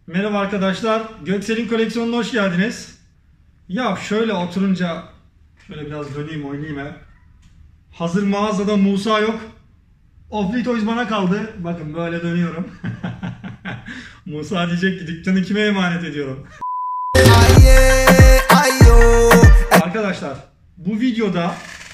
Merhaba arkadaşlar, Göksel'in koleksiyonuna hoş geldiniz. Ya şöyle oturunca, şöyle biraz döneyim oynayayım he. Hazır mağazada Musa yok. Ofli Toys bana kaldı. Bakın böyle dönüyorum. Musa diyecek ki dükkanı kime emanet ediyorum. Arkadaşlar bu videoda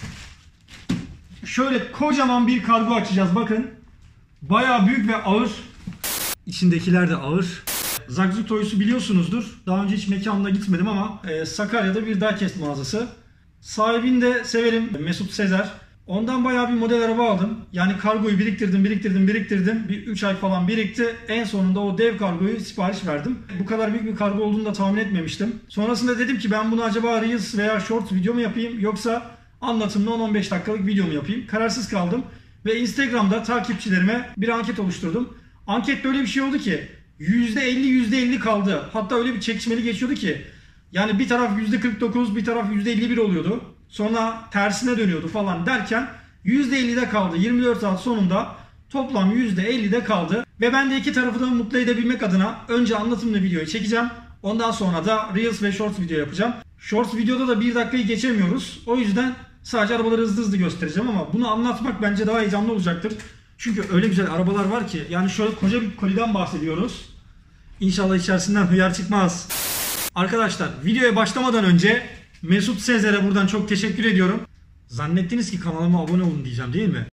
şöyle kocaman bir kargo açacağız bakın. Bayağı büyük ve ağır. İçindekiler de ağır. Zagzu Toys'u biliyorsunuzdur. Daha önce hiç mekanına gitmedim ama Sakarya'da bir Diecast mağazası. Sahibini de severim, Mesut Sezer. Ondan bayağı bir model araba aldım. Yani kargoyu biriktirdim. Bir 3 ay falan birikti. En sonunda o dev kargoyu sipariş verdim. Bu kadar büyük bir kargo olduğunu da tahmin etmemiştim. Sonrasında dedim ki ben bunu acaba Reels veya Shorts video mu yapayım yoksa anlatımlı 10-15 dakikalık video mu yapayım? Kararsız kaldım. Ve Instagram'da takipçilerime bir anket oluşturdum. Ankette öyle bir şey oldu ki %50 kaldı. Hatta öyle bir çekişmeli geçiyordu ki yani bir taraf %49 bir taraf %51 oluyordu. Sonra tersine dönüyordu falan derken %50'de kaldı. 24 saat sonunda toplam %50'de kaldı. Ve ben de iki tarafı da mutlu edebilmek adına önce anlatımlı videoyu çekeceğim. Ondan sonra da Reels ve Shorts video yapacağım. Shorts videoda da 1 dakikayı geçemiyoruz. O yüzden sadece arabaları hızlı göstereceğim ama bunu anlatmak bence daha heyecanlı olacaktır. Çünkü öyle güzel arabalar var ki yani şöyle koca bir koliden bahsediyoruz. İnşallah içerisinden hıyar çıkmaz. Arkadaşlar videoya başlamadan önce Mesut Sezer'e buradan çok teşekkür ediyorum. Zannettiniz ki kanalıma abone olun diyeceğim değil mi?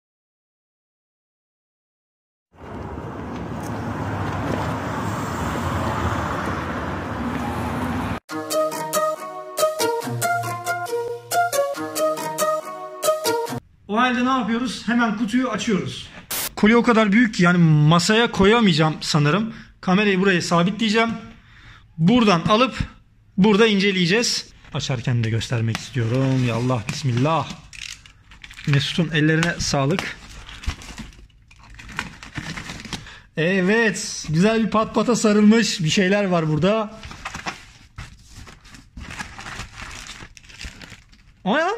O halde ne yapıyoruz? Hemen kutuyu açıyoruz. Kolye o kadar büyük ki yani masaya koyamayacağım sanırım. Kamerayı buraya sabitleyeceğim. Buradan alıp burada inceleyeceğiz. Açarken de göstermek istiyorum. Ya Allah bismillah. Mesut'un ellerine sağlık. Evet. Güzel bir patpata sarılmış bir şeyler var burada. O ne lan?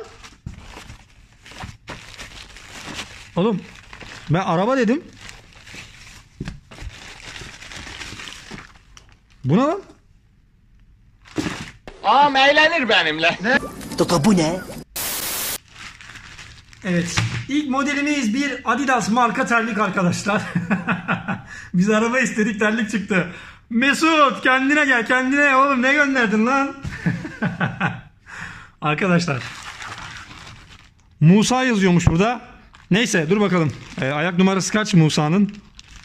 Oğlum ben araba dedim. Bu ne lan? Ağam eğlenir benimle. Ne? Toto bu ne? Evet. İlk modelimiz bir Adidas marka terlik arkadaşlar. Biz araba istedik terlik çıktı. Mesut kendine gel kendine. Oğlum ne gönderdin lan? Arkadaşlar. Musa yazıyormuş burada. Neyse dur bakalım. Ayak numarası kaç Musa'nın?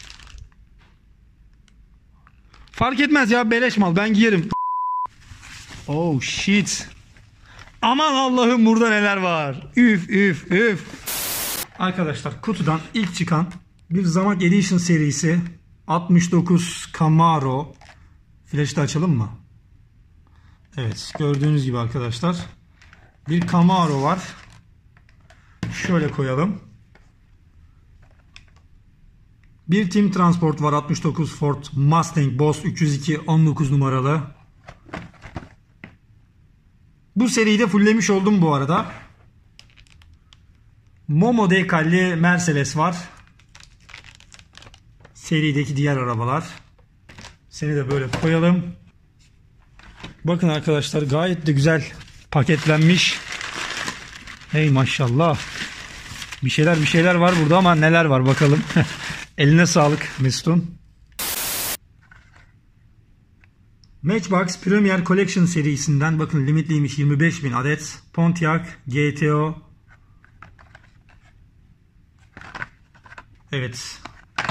Fark etmez ya beleş mal ben giyerim. Oh shit. Aman Allah'ım burada neler var. Üf. Arkadaşlar kutudan ilk çıkan bir Zamak Edition serisi 69 Camaro. Flash'ı da açalım mı? Evet gördüğünüz gibi arkadaşlar. Bir Camaro var. Şöyle koyalım. Bir Team Transport var 69 Ford Mustang Boss 302 19 numaralı. Bu seriyi de fulllemiş oldum bu arada. Momo dekalli Mercedes var. Serideki diğer arabalar. Seni de böyle koyalım. Bakın arkadaşlar gayet de güzel paketlenmiş. Hey maşallah. Bir şeyler var burada ama neler var bakalım. Eline sağlık Mesut'un. Matchbox Premier Collection serisinden bakın limitliymiş 25.000 adet Pontiac GTO. Evet.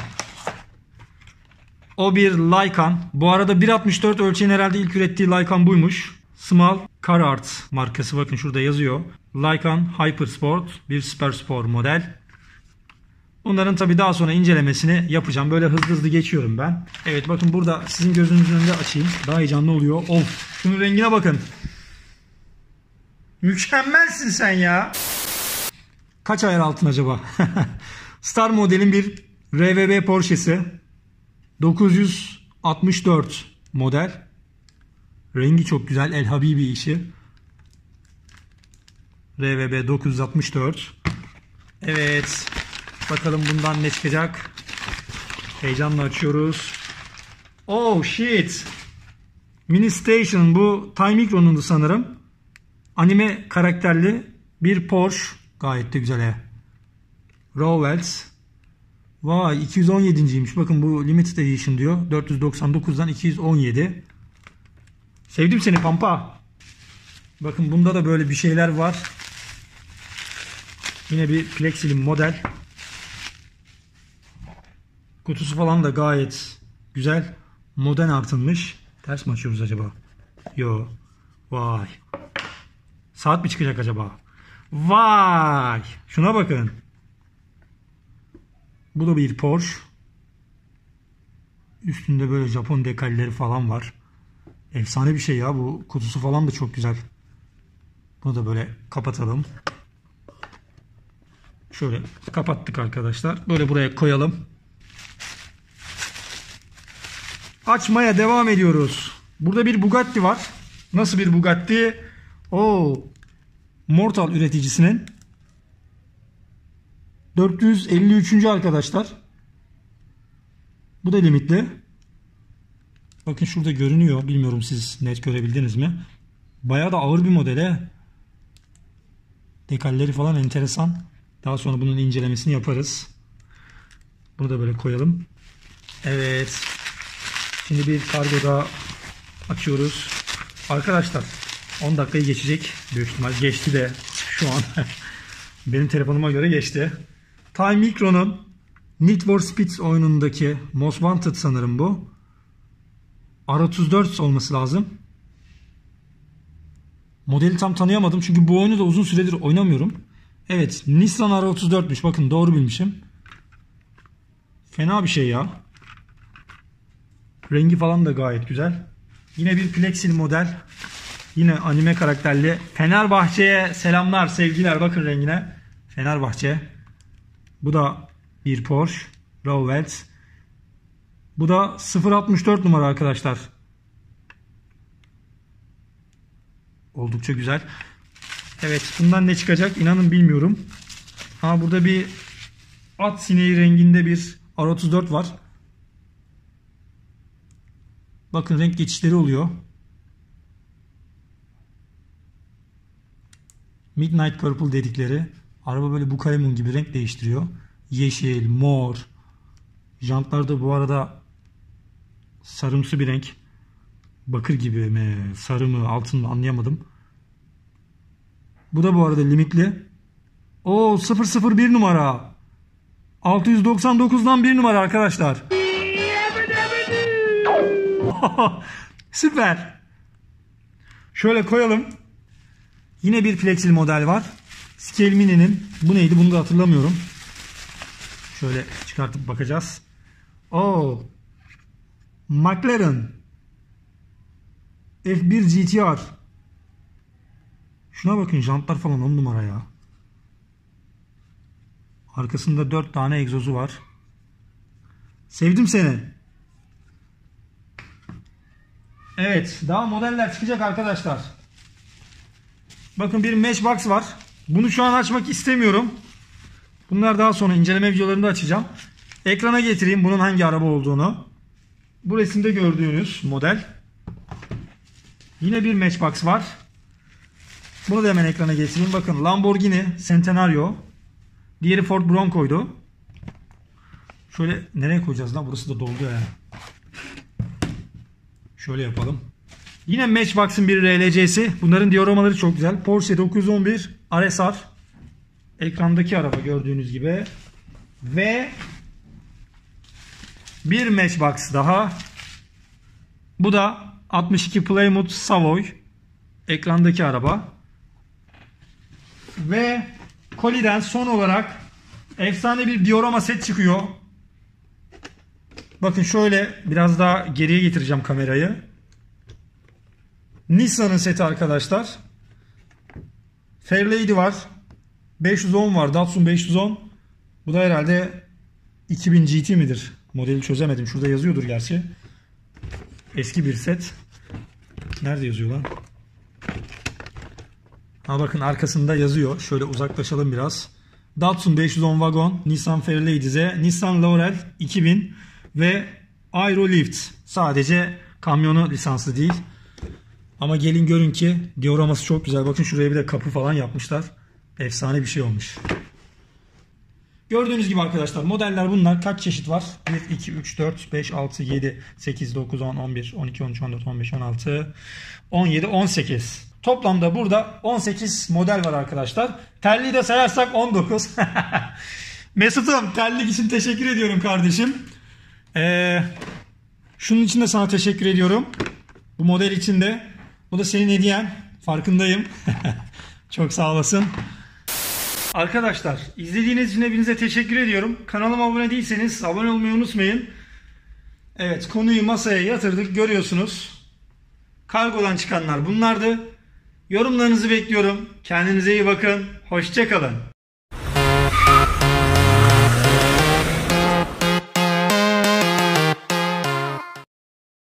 O bir Lykan. Bu arada 1.64 ölçeğin herhalde ilk ürettiği Lykan buymuş. Small Carhartt markası bakın şurada yazıyor. Lykan Hypersport bir Super Sport model. Bunların tabi daha sonra incelemesini yapacağım. Böyle hızlı geçiyorum ben. Evet bakın burada sizin gözünüzün önünde açayım. Daha heyecanlı oluyor. Of şunun rengine bakın. Mükemmelsin sen ya. Kaç ayar altın acaba? Star modelin bir RVB Porsche'si. 964 model. Rengi çok güzel. El Habibi işi. RVB 964. Evet. Bakalım bundan ne çıkacak. Heyecanla açıyoruz. Oh shit. Mini Station, bu Time Micro'nundu sanırım. Anime karakterli bir Porsche. Gayet de güzel he. Rowells. Vay, 217.ymiş. Bakın bu Limited Edition diyor. 499'dan 217. Sevdim seni Pampa. Bakın bunda da böyle bir şeyler var. Yine bir Plexilin model. Kutusu falan da gayet güzel. Modern artılmış. Ters mi açıyoruz acaba? Yo. Vay. Saat mi çıkacak acaba? Vay. Şuna bakın. Bu da bir Porsche. Üstünde böyle Japon dekalleri falan var. Efsane bir şey ya. Bu kutusu falan da çok güzel. Bunu da böyle kapatalım. Şöyle kapattık arkadaşlar. Böyle buraya koyalım. Açmaya devam ediyoruz. Burada bir Bugatti var. Nasıl bir Bugatti? Mortal üreticisinin 453. arkadaşlar. Bu da limitli. Bakın şurada görünüyor. Bilmiyorum siz net görebildiniz mi? Bayağı da ağır bir modele. Dekalleri falan enteresan. Daha sonra bunun incelemesini yaparız. Bunu da böyle koyalım. Evet. Şimdi bir kargo daha açıyoruz. Arkadaşlar 10 dakikayı geçecek. Büyük ihtimal geçti de şu an. Benim telefonuma göre geçti. Time Micro'nun Need for Speed oyunundaki Most Wanted sanırım bu. R34 olması lazım. Modeli tam tanıyamadım çünkü bu oyunu da uzun süredir oynamıyorum. Evet, Nissan R34'müş. Bakın doğru bilmişim. Fena bir şey ya. Rengi falan da gayet güzel. Yine bir Plexil model. Yine anime karakterli. Fenerbahçe'ye selamlar, sevgiler. Bakın rengine. Fenerbahçe. Bu da bir Porsche. Rowells. Bu da 064 numara arkadaşlar. Oldukça güzel. Evet, bundan ne çıkacak inanın bilmiyorum. Ha, burada bir at sineği renginde bir R34 var. Bakın renk geçişleri oluyor. Midnight Purple dedikleri. Araba böyle Bukaemun gibi renk değiştiriyor. Yeşil, mor. Jantlar da bu arada sarımsı bir renk. Bakır gibi mi, sarı mı, altın mı anlayamadım. Bu da bu arada limitli. 001 numara. 699'dan 1 numara arkadaşlar. Süper. Şöyle koyalım. Yine bir Plexil model var. Scale Mini'nin. Bu neydi bunu da hatırlamıyorum. Şöyle çıkartıp bakacağız. McLaren F1 GTR. Şuna bakın, jantlar falan 10 numara ya. Arkasında 4 tane egzozu var. Sevdim seni. Evet, daha modeller çıkacak arkadaşlar. Bakın bir Matchbox var. Bunu şu an açmak istemiyorum. Bunlar daha sonra inceleme videolarında açacağım. Ekrana getireyim bunun hangi araba olduğunu. Bu resimde gördüğünüz model. Yine bir Matchbox var. Bunu da hemen ekrana getireyim. Bakın Lamborghini Centenario. Diğeri Ford Bronco'ydu. Şöyle nereye koyacağız lan? Burası da doldu ya. Şöyle yapalım. Yine Matchbox'ın bir RLC'si. Bunların dioramları çok güzel. Porsche 911 RSR. Ekrandaki araba gördüğünüz gibi. Ve bir Matchbox daha. Bu da 62 Plymouth Savoy. Ekrandaki araba. Ve Koli'den son olarak efsane bir diorama set çıkıyor. Bakın şöyle biraz daha geriye getireceğim kamerayı. Nissan'ın seti arkadaşlar. Fairlady var. 510 var. Datsun 510. Bu da herhalde 2000 GT midir? Modeli çözemedim. Şurada yazıyordur gerçi. Eski bir set. Nerede yazıyor lan? Ha, bakın arkasında yazıyor. Şöyle uzaklaşalım biraz. Datsun 510 vagon, Nissan Fairlady Z, Nissan Laurel 2000 ve Aerolift. Sadece kamyonu lisanslı değil. Ama gelin görün ki dioraması çok güzel. Bakın şuraya bir de kapı falan yapmışlar. Efsane bir şey olmuş. Gördüğünüz gibi arkadaşlar modeller bunlar. Kaç çeşit var? 1, 2, 3, 4, 5, 6, 7, 8, 9, 10, 11, 12, 13, 14, 15, 16, 17, 18. Toplamda burada 18 model var arkadaşlar. Terliği de sayarsak 19. Mesut'um, terlik için teşekkür ediyorum kardeşim. Şunun için de sana teşekkür ediyorum. Bu model için de. Bu da senin hediyen. Farkındayım. Çok sağ olasın. Arkadaşlar izlediğiniz için hepinize teşekkür ediyorum. Kanalıma abone değilseniz abone olmayı unutmayın. Evet, konuyu masaya yatırdık, görüyorsunuz. Kargodan çıkanlar bunlardı. Yorumlarınızı bekliyorum. Kendinize iyi bakın. Hoşça kalın.